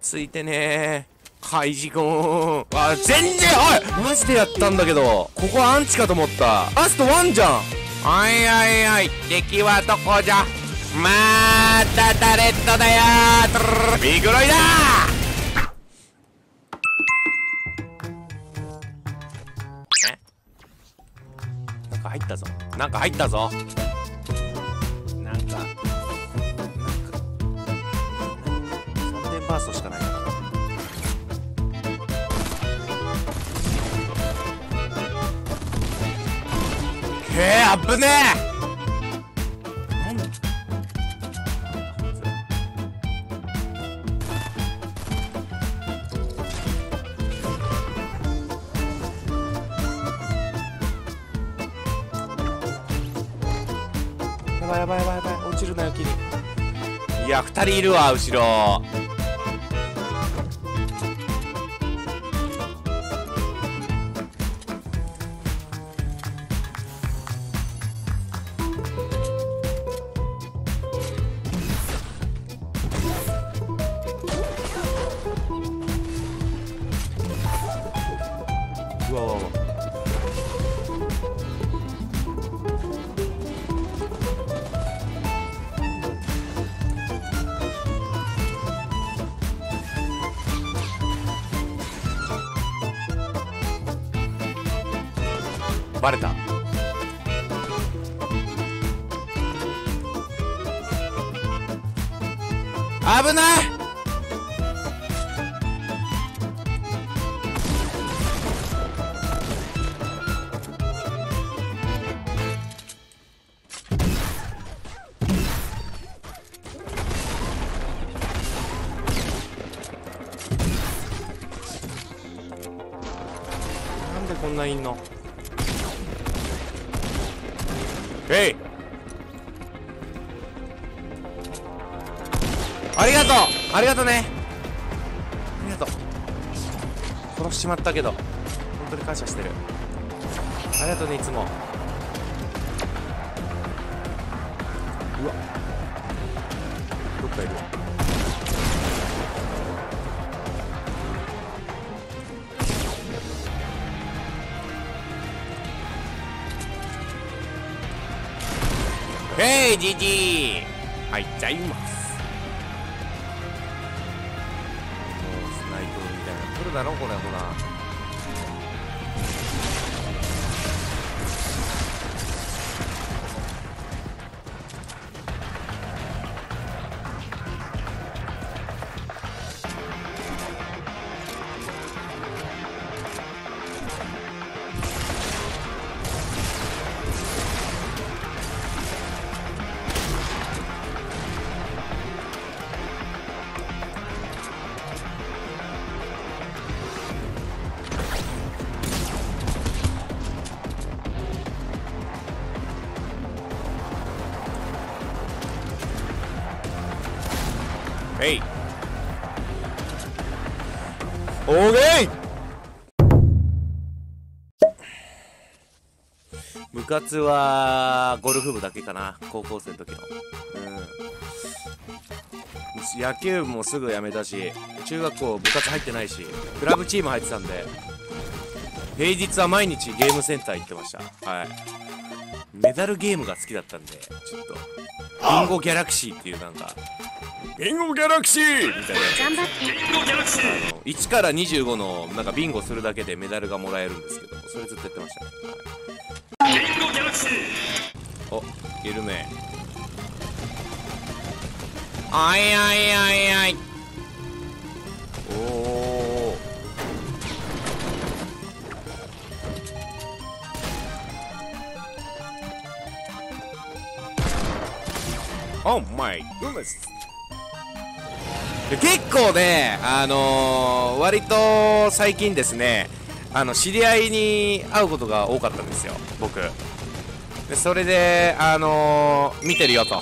ついてねー。カイジ君。あ、全然、おいマジでやったんだけど、ここアンチかと思った。ラスト1じゃん。おいおいおい、敵はどこじゃ。またタレットだよー。ビグロイだー。え、なんか入ったぞ。なんか入ったぞ。なんか3連バーストしかないからな。あぶねえ。やばいやばいやばいやばい、落ちるなよキリ。いや2人いるわ後ろ。うわうわうわ、バレた。危ない。なんでこんないんの。えい、ありがとうありがとうね、ありがとう。殺しちまったけど本当に感謝してる。ありがとうねいつも。うわ、どっかいる。へい、じじい入っちゃいます。もうスナイプみたいな来るだろこれ。ほらえい、オーケー。部活はゴルフ部だけかな、高校生の時の。野球部もすぐ辞めたし、中学校部活入ってないし、クラブチーム入ってたんで、平日は毎日ゲームセンター行ってました。はい。メダルゲームが好きだったんで、ちょっとビンゴギャラクシーっていうなんかビンゴギャラクシーみたいなやつ、頑張ってビンゴギャラクシー、1から25のなんかビンゴするだけでメダルがもらえるんですけど、それずっとやってましたね。はい、ビンゴギャラクシー。お、いるね。あいあいあいあい。おお、オーマイグッネス。結構ね、割と最近ですね、知り合いに会うことが多かったんですよ、僕。でそれで、見てるよと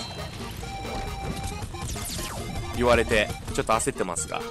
言われて、ちょっと焦ってますが、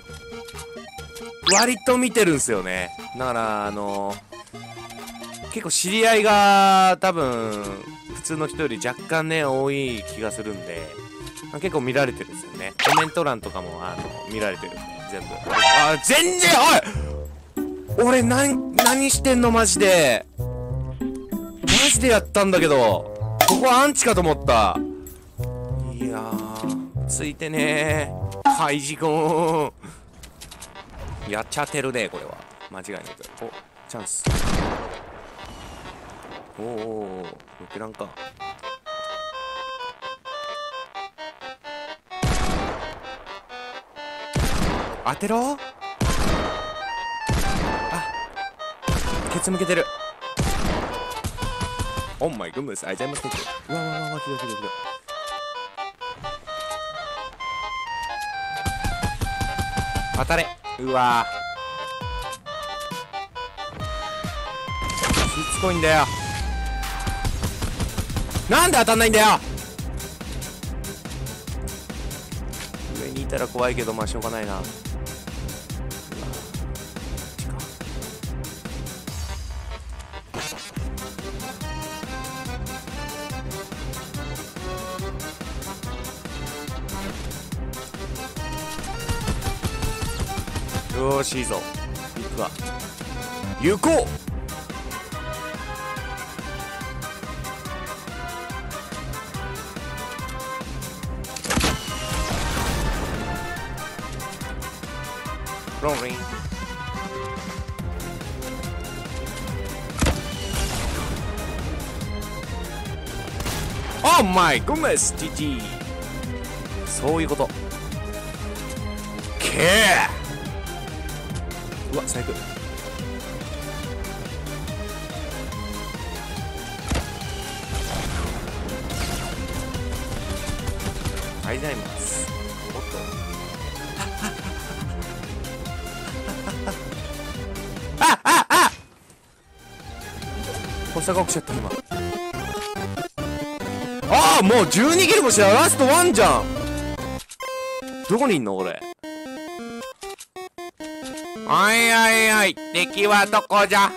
割と見てるんすよね。だから、結構知り合いが多分、普通の人より若干ね、多い気がするんで、結構見られてるんですよね。コメント欄とかも見られてるんで。 全部。あ、全然、おい俺、何してんのマジで。マジでやったんだけど。ここはアンチかと思った。いやー、ついてねー。ハイジコーン。やっちゃってるね、これは。間違いなく。お、チャンス。おお、ロケランか。当てろ。あ、ケツ向けてる。オンマイグンムス、あいちゃいますね。うわうわうわ、ひどいひどいひどい。当たれ。うわー、しつこいんだよ。なんで当たんないんだよ。上にいたら怖いけど、まあしょうがないな。よーし、いいぞ。行くわ。行こう。ロンリン。オーマイグッネス GG。 そういうこと。けー。うわ、最悪。ありがとうございます。おっと。発作が起きちゃった今。ああ、もう12キルもしてた。ラスト1じゃん。どこにいんの俺。おいおいおい、敵はどこじゃ。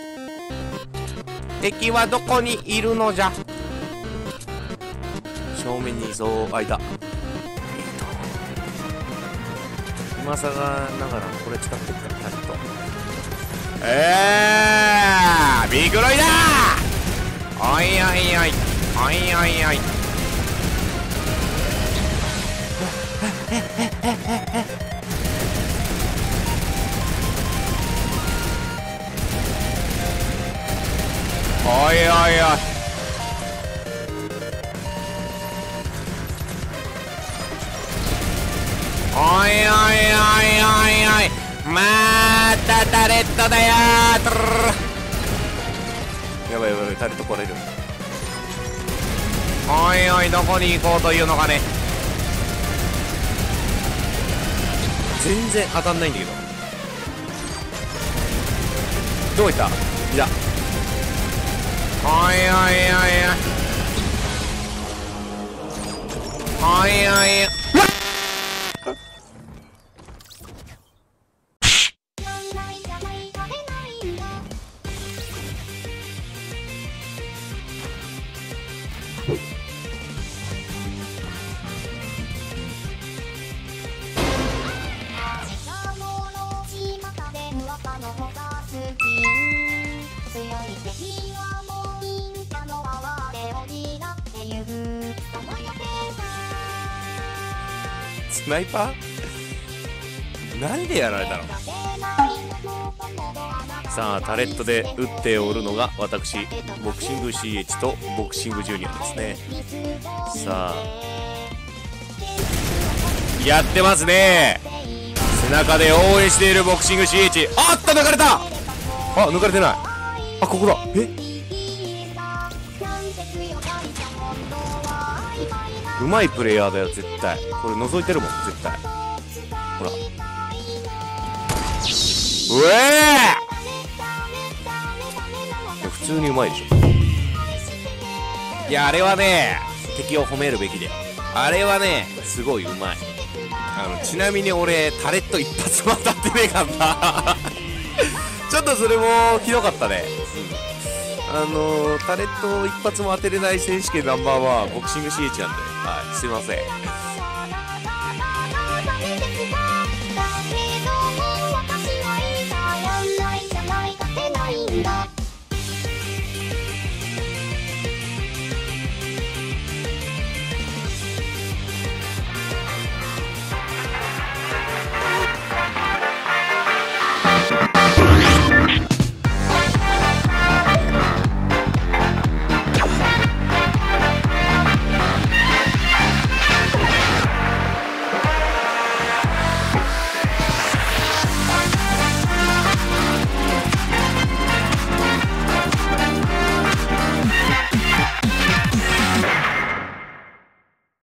敵はどこにいるのじゃ。正面にいそう。あ、いた。今さがながらこれ使ってっからタルト。ビクロイだー。おいおいおいおいおいおい。おいおいおい。おいおいおいおいおい。またタレットだよー。やばいやばい、タレット来れる。おいおい、どこに行こうというのかね。全然当たんないんだけど。どこ行った。いた。おいおいおいおい。おいおい。うわっ。スナイパー？何でやられたの？さあ、タレットで打っておるのが私、ボクシング CH とボクシングジュニアですね。さあ、やってますね。背中で応援しているボクシング CH。 あった、抜かれた。あ、抜かれてない。あ、ここだ。うまいプレイヤーだよ絶対。これ覗いてるもん絶対。ほら、う普通にうまいでしょ。いや、あれはね、敵を褒めるべきだよ。あれはね、すごいうまい。ちなみに俺タレット一発も当たってねえかんなちょっとそれもひどかったね。タレット一発も当てれない選手権ナンバーワンボクシング CH なんで、はい、すいません。